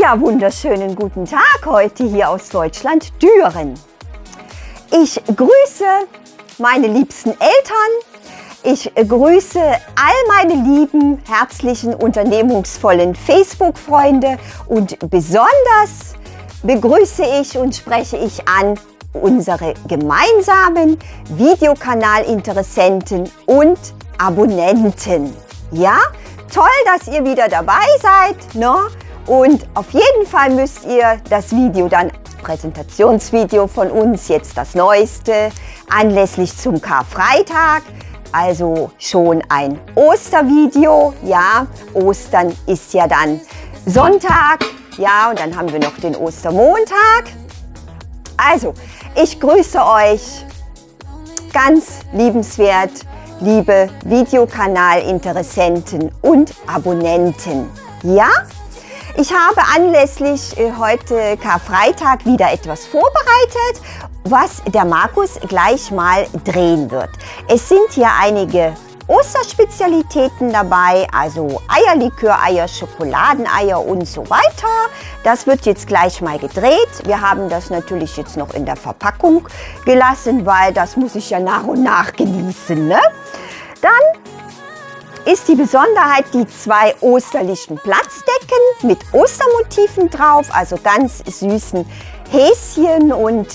Ja, wunderschönen guten Tag heute hier aus Deutschland, Düren. Ich grüße meine liebsten Eltern. Ich grüße all meine lieben, herzlichen, unternehmungsvollen Facebook-Freunde und besonders begrüße ich und spreche ich an unsere gemeinsamen Videokanalinteressenten und Abonnenten. Ja, toll, dass ihr wieder dabei seid, ne? Und auf jeden Fall müsst ihr das Video dann, Präsentationsvideo von uns, jetzt das neueste, anlässlich zum Karfreitag, also schon ein Ostervideo, ja, Ostern ist ja dann Sonntag, ja, und dann haben wir noch den Ostermontag. Also, ich grüße euch ganz liebenswert, liebe Videokanalinteressenten und Abonnenten, ja? Ich habe anlässlich heute Karfreitag wieder etwas vorbereitet, was der Markus gleich mal drehen wird. Es sind hier einige Osterspezialitäten dabei, also Eierlikör, Eier, Schokoladeneier und so weiter. Das wird jetzt gleich mal gedreht. Wir haben das natürlich jetzt noch in der Verpackung gelassen, weil das muss ich ja nach und nach genießen, ne? Dann ist die Besonderheit die zwei osterlichen Platzdecken mit Ostermotiven drauf, also ganz süßen Häschen und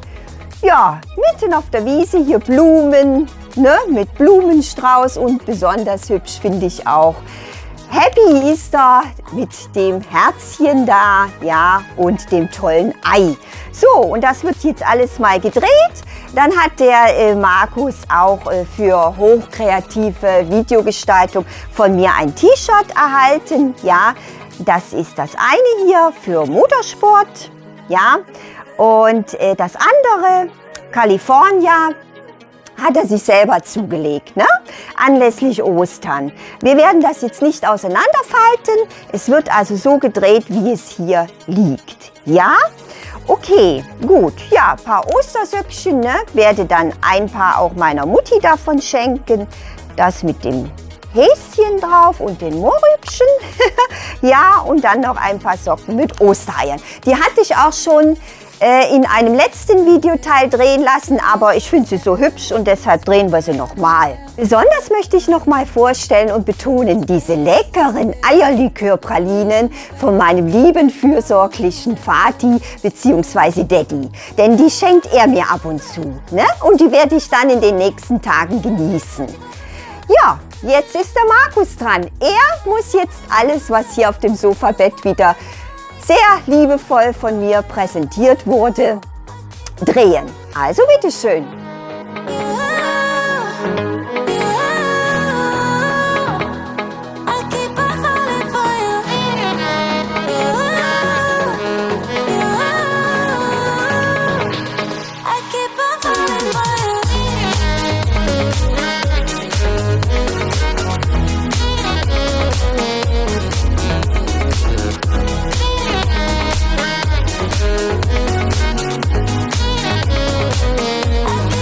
ja, mitten auf der Wiese hier Blumen, ne, mit Blumenstrauß und besonders hübsch finde ich auch Happy Easter mit dem Herzchen da, ja, und dem tollen Ei. So, und das wird jetzt alles mal gedreht. Dann hat der Markus auch für hochkreative Videogestaltung von mir ein T-Shirt erhalten. Ja, das ist das eine hier für Motorsport. Ja, und das andere, California, hat er sich selber zugelegt, ne? Anlässlich Ostern. Wir werden das jetzt nicht auseinanderfalten. Es wird also so gedreht, wie es hier liegt. Ja? Okay, gut. Ja, ein paar Ostersöckchen, ne? Werde dann ein paar auch meiner Mutti davon schenken. Das mit dem Häschen drauf und den Mohrrübchen. Ja, und dann noch ein paar Socken mit Ostereiern. Die hatte ich auch schon in einem letzten Videoteil drehen lassen, aber ich finde sie so hübsch und deshalb drehen wir sie nochmal. Besonders möchte ich nochmal vorstellen und betonen diese leckeren Eierlikörpralinen von meinem lieben, fürsorglichen Vati bzw. Daddy. Denn die schenkt er mir ab und zu, ne? Und die werde ich dann in den nächsten Tagen genießen. Ja, jetzt ist der Markus dran. Er muss jetzt alles, was hier auf dem Sofabett wieder sehr liebevoll von mir präsentiert wurde, drehen. Also bitteschön. I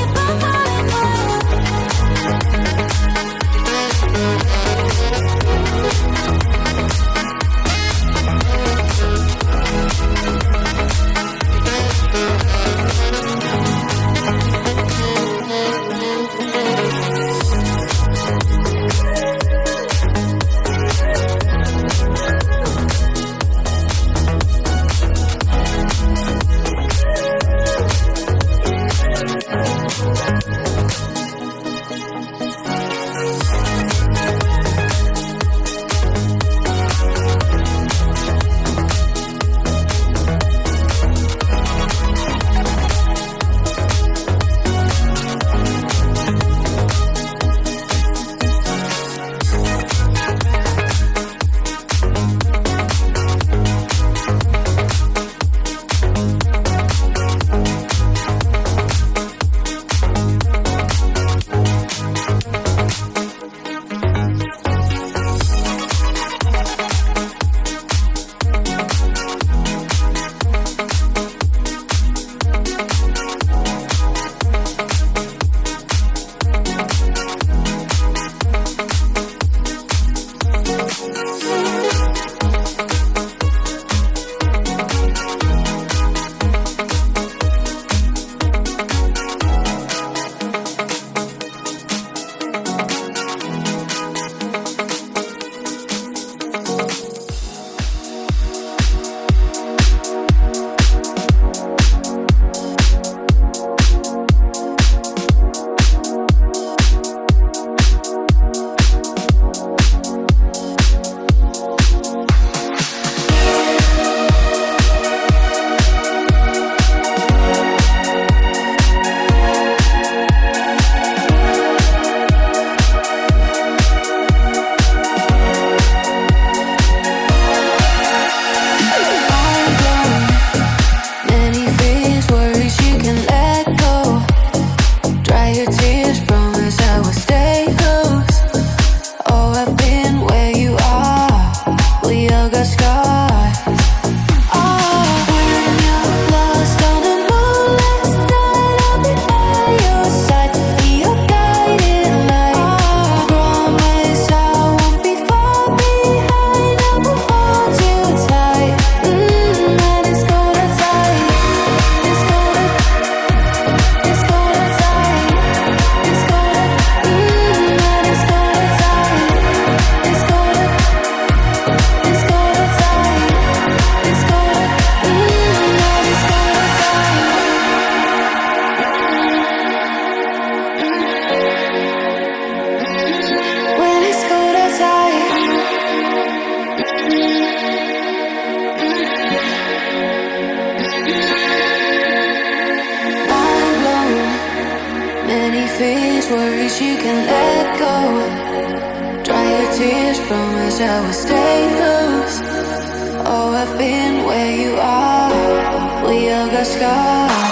those worries you can let go. Dry your tears, promise I will stay close. Oh, I've been where you are. We all got scars.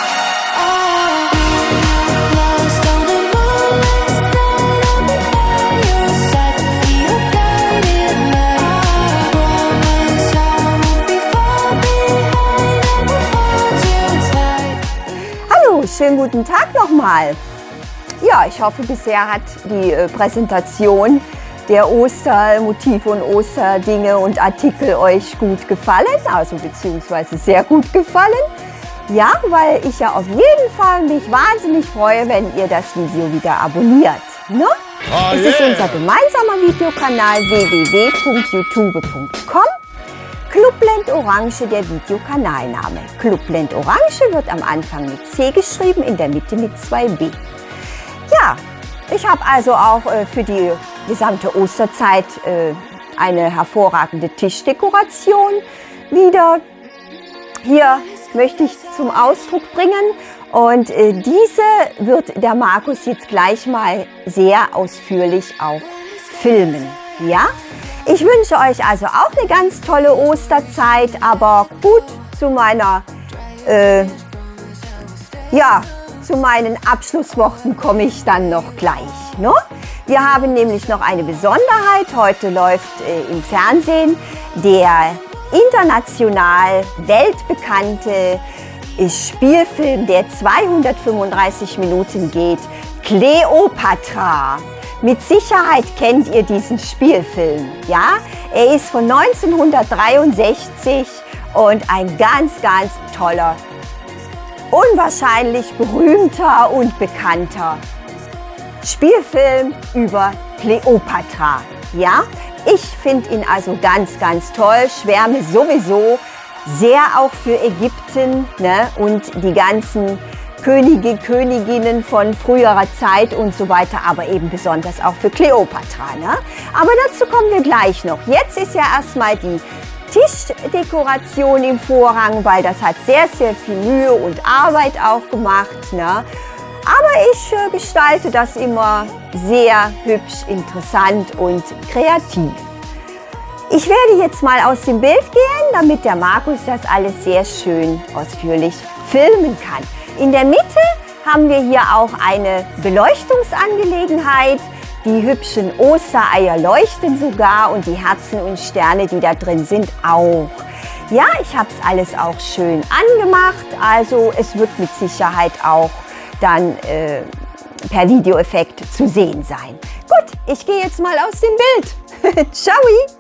Schönen guten Tag nochmal. Ja, ich hoffe, bisher hat die Präsentation der Ostermotive und Osterdinge und Artikel euch gut gefallen, also beziehungsweise sehr gut gefallen. Ja, weil ich ja auf jeden Fall mich wahnsinnig freue, wenn ihr das Video wieder abonniert. Ne? Oh, es ist unser gemeinsamer Videokanal www.youtube.com. Clubland Orange, der Videokanalname. Clubland Orange wird am Anfang mit C geschrieben, in der Mitte mit 2B. Ja, ich habe also auch für die gesamte Osterzeit eine hervorragende Tischdekoration wieder hier möchte ich zum Ausdruck bringen. Und diese wird der Markus jetzt gleich mal sehr ausführlich auch filmen. Ja? Ich wünsche euch also auch eine ganz tolle Osterzeit, aber gut, zu meinen Abschlussworten komme ich dann noch gleich. Ne? Wir haben nämlich noch eine Besonderheit. Heute läuft im Fernsehen der international weltbekannte Spielfilm, der 235 Minuten geht, Kleopatra. Mit Sicherheit kennt ihr diesen Spielfilm, ja? Er ist von 1963 und ein ganz, ganz toller, unwahrscheinlich berühmter und bekannter Spielfilm über Kleopatra, ja? Ich finde ihn also ganz, ganz toll, schwärme sowieso sehr auch für Ägypten, ne? Und die ganzen Könige, Königinnen von früherer Zeit und so weiter, aber eben besonders auch für Kleopatra. Ne? Aber dazu kommen wir gleich noch. Jetzt ist ja erstmal die Tischdekoration im Vorrang, weil das hat sehr, sehr viel Mühe und Arbeit auch gemacht. Ne? Aber ich gestalte das immer sehr hübsch, interessant und kreativ. Ich werde jetzt mal aus dem Bild gehen, damit der Markus das alles sehr schön ausführlich filmen kann. In der Mitte haben wir hier auch eine Beleuchtungsangelegenheit. Die hübschen Ostereier leuchten sogar und die Herzen und Sterne, die da drin sind, auch. Ja, ich habe es alles auch schön angemacht, also es wird mit Sicherheit auch dann per Videoeffekt zu sehen sein. Gut, ich gehe jetzt mal aus dem Bild. Ciao!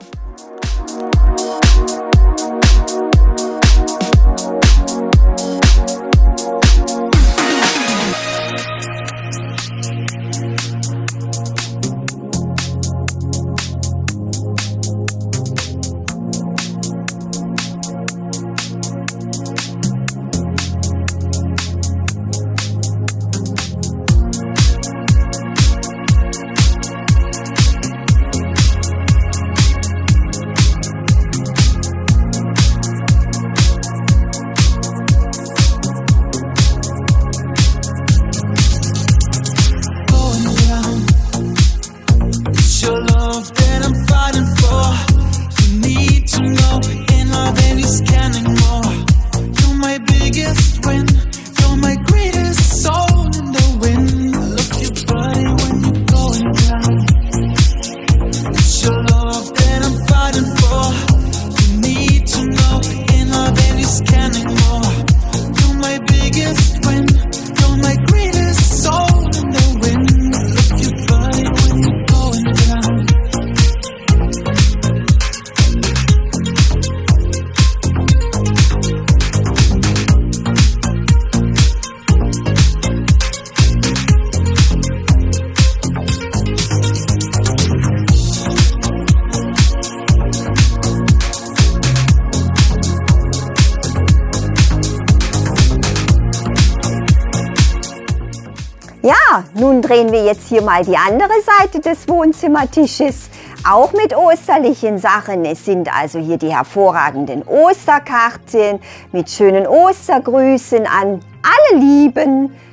Ja, nun drehen wir jetzt hier mal die andere Seite des Wohnzimmertisches. Auch mit osterlichen Sachen. Es sind also hier die hervorragenden Osterkarten mit schönen Ostergrüßen an alle Lieben,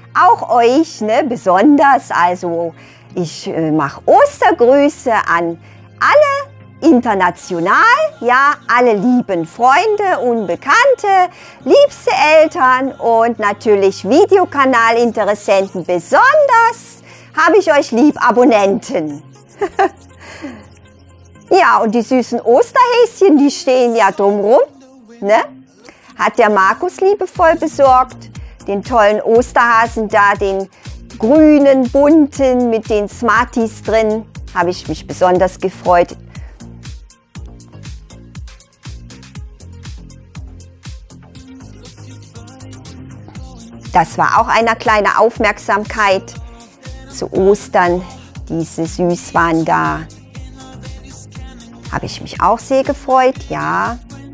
auch euch, ne, besonders. Also ich mache Ostergrüße an alle international, ja, alle lieben Freunde und Bekannte, liebste Eltern und natürlich Videokanalinteressenten. Besonders habe ich euch lieb, Abonnenten. Ja, und die süßen Osterhäschen, die stehen ja drumrum, ne? Hat der Markus liebevoll besorgt. Den tollen Osterhasen da, den grünen, bunten mit den Smarties drin. Habe ich mich besonders gefreut. Das war auch eine kleine Aufmerksamkeit zu Ostern, diese Süßwaren da. Habe ich mich auch sehr gefreut, ja.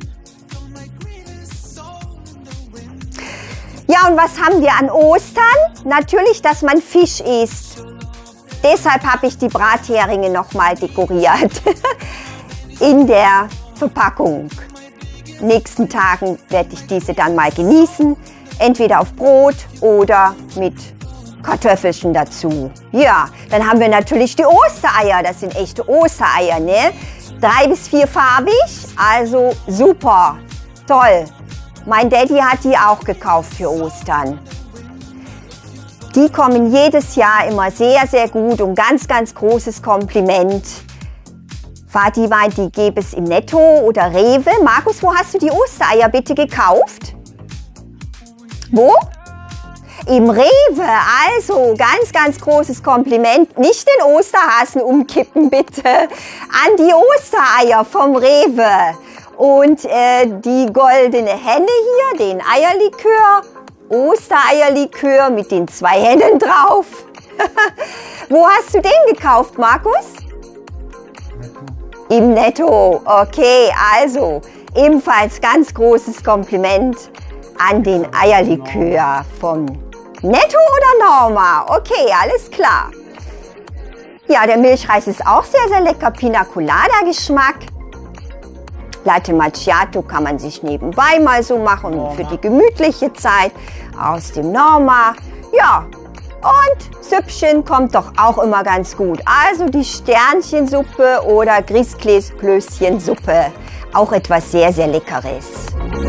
Ja, und was haben wir an Ostern? Natürlich, dass man Fisch isst. Deshalb habe ich die Bratheringe nochmal dekoriert in der Verpackung. Nächsten Tagen werde ich diese dann mal genießen, entweder auf Brot oder mit Kartoffelchen dazu. Ja, dann haben wir natürlich die Ostereier. Das sind echte Ostereier, ne? 3 bis 4 farbig, also super, toll. Mein Daddy hat die auch gekauft für Ostern. Die kommen jedes Jahr immer sehr, sehr gut und ganz, ganz großes Kompliment. Vati meint, die gäbe es im Netto oder Rewe. Markus, wo hast du die Ostereier bitte gekauft? Wo? Im Rewe, also ganz, ganz großes Kompliment. Nicht den Osterhasen umkippen, bitte. An die Ostereier vom Rewe. Und die goldene Henne hier, den Eierlikör. Ostereierlikör mit den 2 Hennen drauf. Wo hast du den gekauft, Markus? Netto. Im Netto, okay, also ebenfalls ganz großes Kompliment an den Eierlikör vom Netto oder Norma? Okay, alles klar. Ja, der Milchreis ist auch sehr, sehr lecker. Pina Colada Geschmack. Latte Macchiato kann man sich nebenbei mal so machen für die gemütliche Zeit aus dem Norma. Ja, und Süppchen kommt doch auch immer ganz gut. Also die Sternchensuppe oder Grießklößchensuppe. Auch etwas sehr, sehr Leckeres.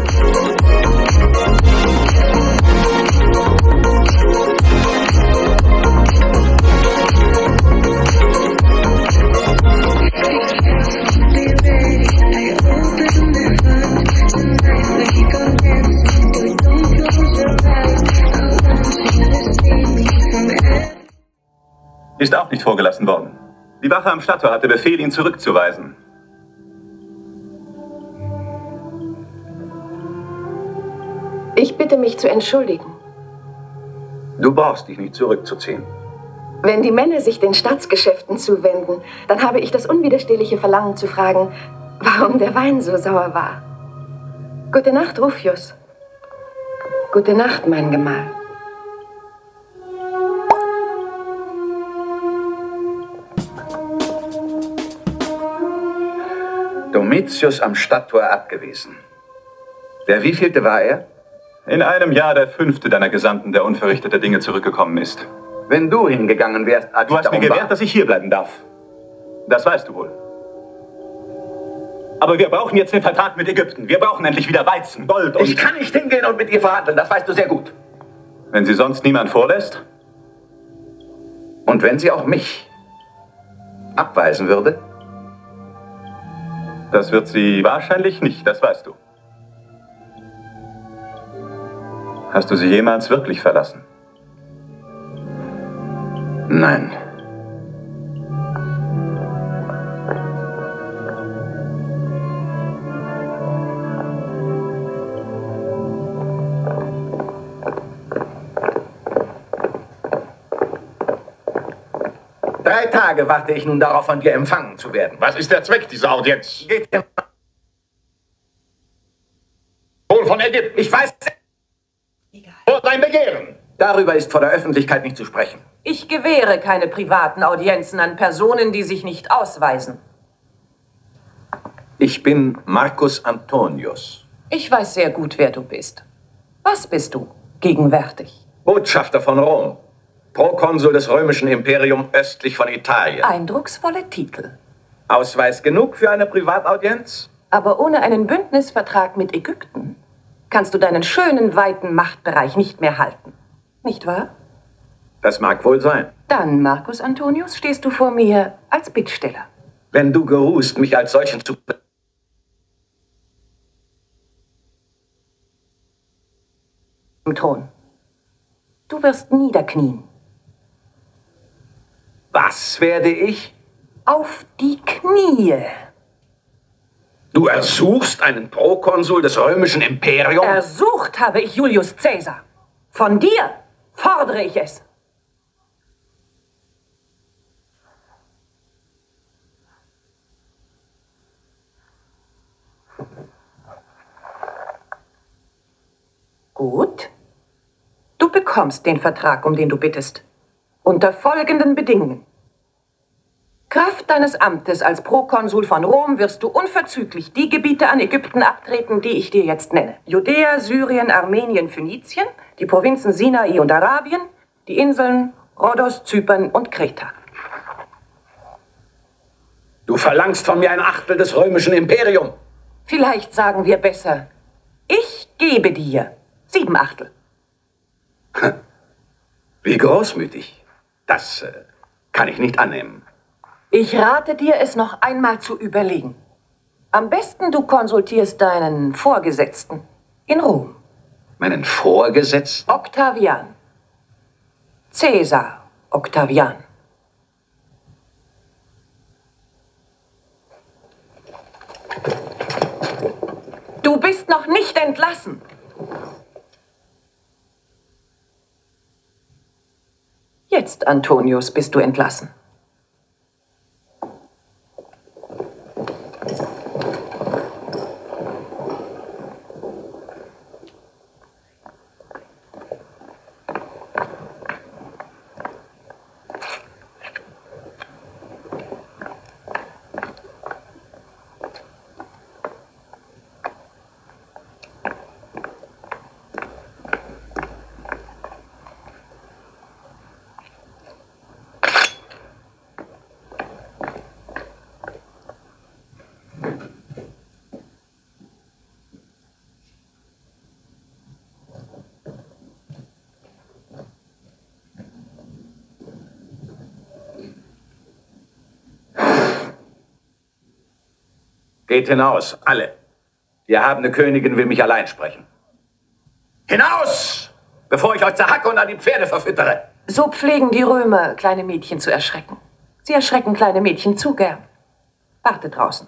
Ist auch nicht vorgelassen worden. Die Wache am Stadttor hatte Befehl, ihn zurückzuweisen. Ich bitte mich zu entschuldigen. Du brauchst dich nicht zurückzuziehen. Wenn die Männer sich den Staatsgeschäften zuwenden, dann habe ich das unwiderstehliche Verlangen zu fragen, warum der Wein so sauer war. Gute Nacht, Rufius. Gute Nacht, mein Gemahl. Domitius am Stadttor abgewiesen. Der wievielte war er? In einem Jahr der 5. deiner Gesandten, der unverrichteter Dinge zurückgekommen ist. Wenn du hingegangen wärst, als Du hast mir gewährt, dass ich hier bleiben darf. Das weißt du wohl. Aber wir brauchen jetzt den Vertrag mit Ägypten. Wir brauchen endlich wieder Weizen, Gold und... Ich kann nicht hingehen und mit ihr verhandeln, das weißt du sehr gut. Wenn sie sonst niemand vorlässt? Und wenn sie auch mich abweisen würde? Das wird sie wahrscheinlich nicht, das weißt du. Hast du sie jemals wirklich verlassen? Nein. Drei Tage warte ich nun darauf, von dir empfangen zu werden. Was ist der Zweck dieser Audienz? Geht dir Wohl von Ägypten. Ich weiß, Vor dein Begehren. darüber ist vor der Öffentlichkeit nicht zu sprechen. Ich gewähre keine privaten Audienzen an Personen, die sich nicht ausweisen. Ich bin Marcus Antonius. Ich weiß sehr gut, wer du bist. Was bist du gegenwärtig? Botschafter von Rom. Prokonsul des römischen Imperiums östlich von Italien. Eindrucksvolle Titel. Ausweis genug für eine Privataudienz? Aber ohne einen Bündnisvertrag mit Ägypten kannst du deinen schönen, weiten Machtbereich nicht mehr halten. Nicht wahr? Das mag wohl sein. Dann, Marcus Antonius, stehst du vor mir als Bittsteller. Wenn du geruhst, mich als solchen zu... Im Thron. Du wirst niederknien. Was werde ich? Auf die Knie. Du ersuchst einen Prokonsul des römischen Imperiums? Ersucht habe ich Julius Caesar. Von dir fordere ich es. Gut. Du bekommst den Vertrag, um den du bittest. Unter folgenden Bedingungen. Kraft deines Amtes als Prokonsul von Rom wirst du unverzüglich die Gebiete an Ägypten abtreten, die ich dir jetzt nenne. Judäa, Syrien, Armenien, Phönizien, die Provinzen Sinai und Arabien, die Inseln Rhodos, Zypern und Kreta. Du verlangst von mir ein Achtel des römischen Imperiums. Vielleicht sagen wir besser, ich gebe dir 7 Achtel. Wie großmütig. Das kann ich nicht annehmen. Ich rate dir, es noch einmal zu überlegen. Am besten du konsultierst deinen Vorgesetzten in Rom. Meinen Vorgesetzten? Octavian. Caesar Octavian. Du bist noch nicht entlassen. Jetzt, Antonius, bist du entlassen. Geht hinaus, alle. Die erhabene Königin will mich allein sprechen. Hinaus! Bevor ich euch zerhacke und an die Pferde verfüttere. So pflegen die Römer, kleine Mädchen zu erschrecken. Sie erschrecken kleine Mädchen zu gern. Warte draußen.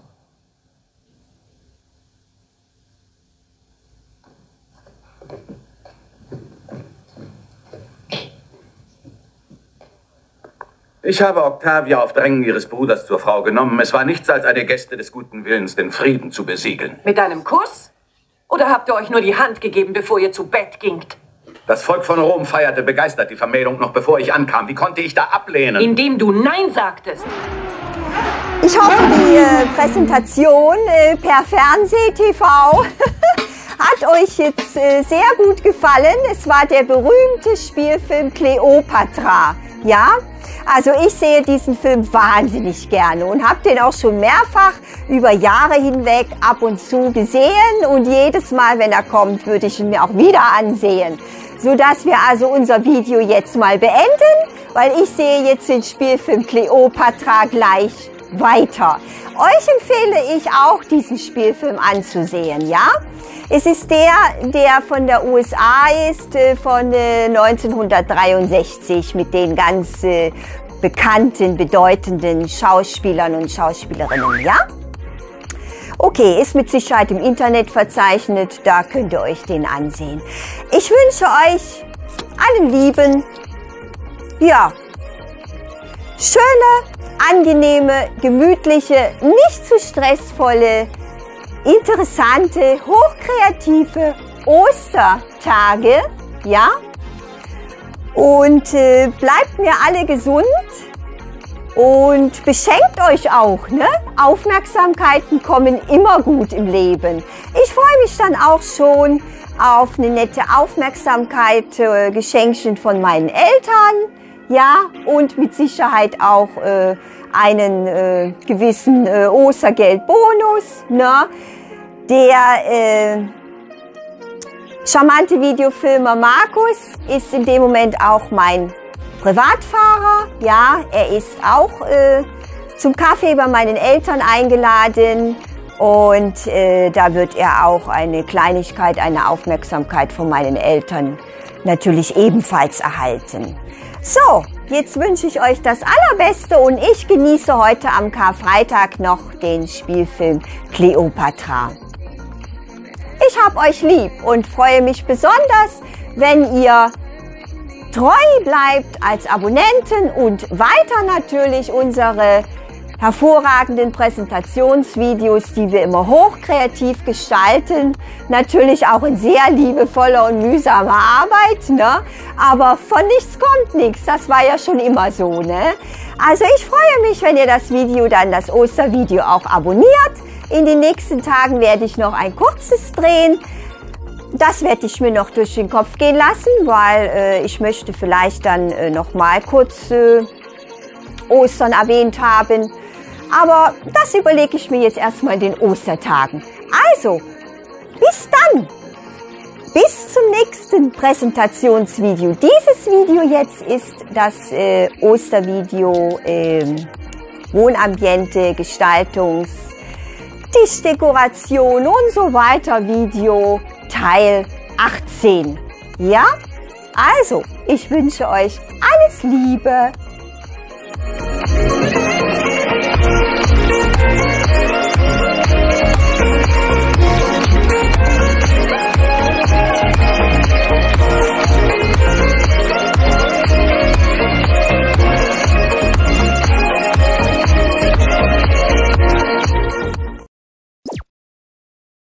Ich habe Octavia auf Drängen ihres Bruders zur Frau genommen. Es war nichts als eine Geste des guten Willens, den Frieden zu besiegeln. Mit einem Kuss? Oder habt ihr euch nur die Hand gegeben, bevor ihr zu Bett gingt? Das Volk von Rom feierte begeistert die Vermählung, noch bevor ich ankam. Wie konnte ich da ablehnen? Indem du Nein sagtest. Ich hoffe, die Präsentation per Fernseh-TV hat euch jetzt sehr gut gefallen. Es war der berühmte Spielfilm Kleopatra. Ja? Also ich sehe diesen Film wahnsinnig gerne und habe den auch schon mehrfach über Jahre hinweg ab und zu gesehen. Und jedes Mal, wenn er kommt, würde ich ihn mir auch wieder ansehen. Sodass wir also unser Video jetzt mal beenden, weil ich sehe jetzt den Spielfilm Kleopatra gleich weiter. Euch empfehle ich auch, diesen Spielfilm anzusehen, ja? Es ist der von der USA ist, von 1963 mit den ganz bekannten, bedeutenden Schauspielern und Schauspielerinnen, ja? Okay, ist mit Sicherheit im Internet verzeichnet, da könnt ihr euch den ansehen. Ich wünsche euch allen Lieben, ja, schöne, angenehme, gemütliche, nicht zu stressvolle, interessante, hochkreative Ostertage, ja? Und bleibt mir alle gesund und beschenkt euch auch, ne? Aufmerksamkeiten kommen immer gut im Leben. Ich freue mich dann auch schon auf eine nette Aufmerksamkeit, Geschenkchen von meinen Eltern, ja, und mit Sicherheit auch einen gewissen Ostergeldbonus, ne? Der charmante Videofilmer Markus ist in dem Moment auch mein Privatfahrer, ja, er ist auch zum Kaffee bei meinen Eltern eingeladen und da wird er auch eine Kleinigkeit, eine Aufmerksamkeit von meinen Eltern natürlich ebenfalls erhalten. So, jetzt wünsche ich euch das Allerbeste und ich genieße heute am Karfreitag noch den Spielfilm Kleopatra. Ich hab euch lieb und freue mich besonders, wenn ihr treu bleibt als Abonnenten und weiter natürlich unsere hervorragenden Präsentationsvideos, die wir immer hochkreativ gestalten, natürlich auch in sehr liebevoller und mühsamer Arbeit, ne? Aber von nichts kommt nichts, das war ja schon immer so, ne? Also ich freue mich, wenn ihr das Video dann, das Ostervideo, auch abonniert. In den nächsten Tagen werde ich noch ein kurzes drehen. Das werde ich mir noch durch den Kopf gehen lassen, weil ich möchte vielleicht dann noch mal kurz Ostern erwähnt haben. Aber das überlege ich mir jetzt erstmal in den Ostertagen. Also, bis dann. Bis zum nächsten Präsentationsvideo. Dieses Video jetzt ist das Ostervideo Wohnambiente, Gestaltungs, Tischdekoration und so weiter Video Teil 18. Ja? Also, ich wünsche euch alles Liebe.